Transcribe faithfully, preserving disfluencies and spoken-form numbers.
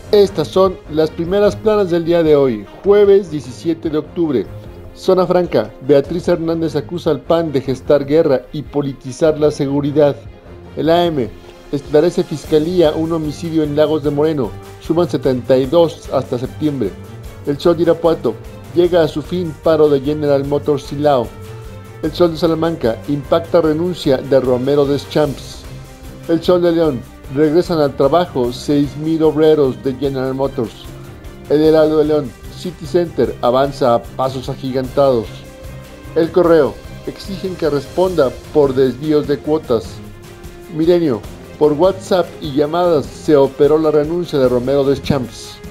Estas son las primeras planas del día de hoy, jueves diecisiete de octubre. Zona Franca, Beatriz Hernández acusa al P A N de gestar guerra y politizar la seguridad. El A M, esclarece Fiscalía un homicidio en Lagos de Moreno, suman setenta y dos hasta septiembre. El Sol de Irapuato, llega a su fin paro de General Motors Silao. El Sol de Salamanca, impacta renuncia de Romero Deschamps. El Sol de León, regresan al trabajo seis mil obreros de General Motors. El Heraldo de León, City Center avanza a pasos agigantados. El Correo, exigen que responda por desvíos de cuotas. Milenio, por WhatsApp y llamadas se operó la renuncia de Romero Deschamps.